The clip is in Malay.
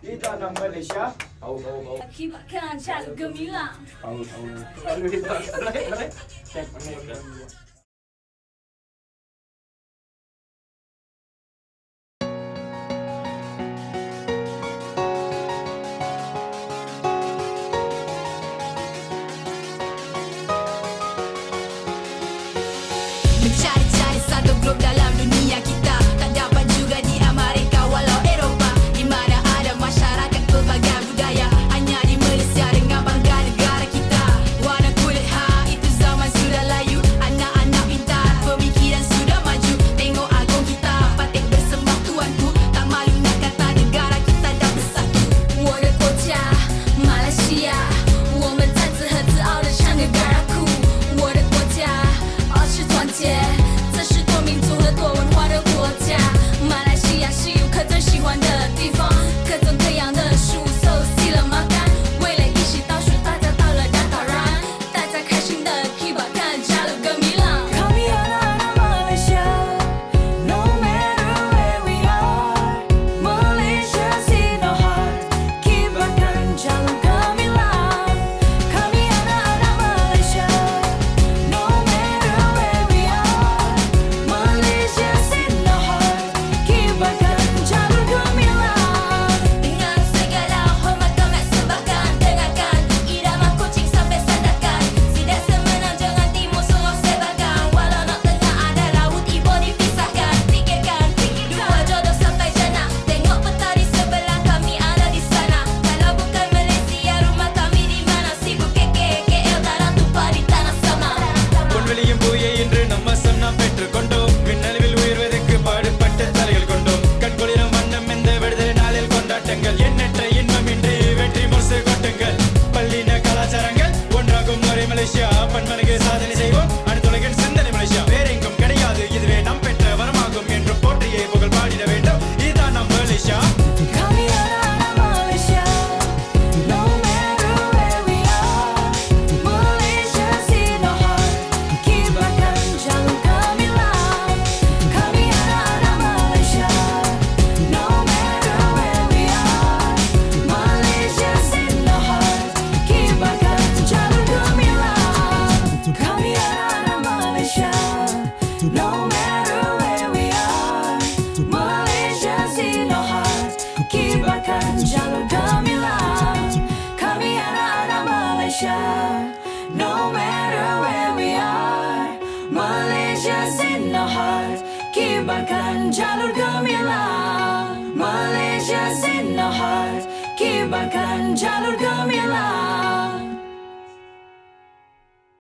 di tanah Malaysia. Akibatkan jalur gemilang. Lalu kita naik. Mencari-cari satu grup dalam dunia kita, tak dapat juga di Amerika walau Eropah, di mana ada masyarakat pelbagai budaya. Hanya di Malaysia dengan bangga negara kita. Warna kulit itu zaman sudah layu. Anak-anak pintar, pemikiran sudah maju. Tengok agung kita, patik bersembah tuanku. Tak malu nak kata negara kita dah bersatu. 我的国家马来西亚，我们再次和自傲地唱negaraku。我的国家是团结，这是多民族和多文化的国家。马来西亚是游客最喜欢的地方，各种各样的食物熟悉了吗？干，为了一起倒数，大家到了大岛然，大家开心的 Kibakan Jalur Gemilang。Kami anak-anak Malaysia, no matter where we are, Malaysia's in our heart, Kibakan Jalur Gemilang. Kami anak-anak Malaysia, no matter where we are, Malaysia's in our heart, Kibakan Jalur Gemilang. Dengan segala hormat kami sembahkan, dengarkan irama kucing sampai sandakan. Tidak semenang jangan timur suruh sebarkan, walau nak tengah ada laut ibu dipisahkan. Fikirkan dua jodoh sampai jannah, tengok peta di sebelah kami ada di sana. Kalau bukan Malaysia rumah kami di mana? Sibuk KL darah tumpah di tanah sama. பொன்வெளியும் பூயை இன்று நம்ம சன்னம் பெற்றுக் கொண்டோம். விண்ணளவில் உயர்வதற்கு பாடுபட்ட தலைகள் கொண்டோம். கண்குளிரும் வண்ணம் இந்த விடுதலை நாளில் கொண்டாட்டங்கள். எண்ணற்ற இன்பம் இன்று வெற்றி முரசு கொட்டுங்கள். பல்லின கலாச்சாரங்கள் ஒன்றாகும் ஒரே மலேசியா. பன்மடங்கு சாதனை செய்வோம் அடுத்துலகின் சிந்தனை மலேசியா. வேறெங்கும் கிடையாது, இதுவே நம் பெற்ற வரமாகும் என்று போற்றியே புகழ் பாடிட வேண்டும். இதுதான் நம் Malaysia. Kami anak-anak Malaysia, no matter where we are, Malaysia's in our heart, Kibakan Jalur Gemilang. Kami anak-anak Malaysia, no matter where we are, Malaysia's in our heart, Kibakan Jalur Gemilang. Kami anak-anak Malaysia, no matter where we are, Malaysia's in our heart, Kibakan Jalur Gemilang. Kami anak-anak Malaysia, no matter where we are, Malaysia's in our heart, Kibakan Jalur Gemilang. Malaysia's in our heart, Kibakan Jalur Gemilang.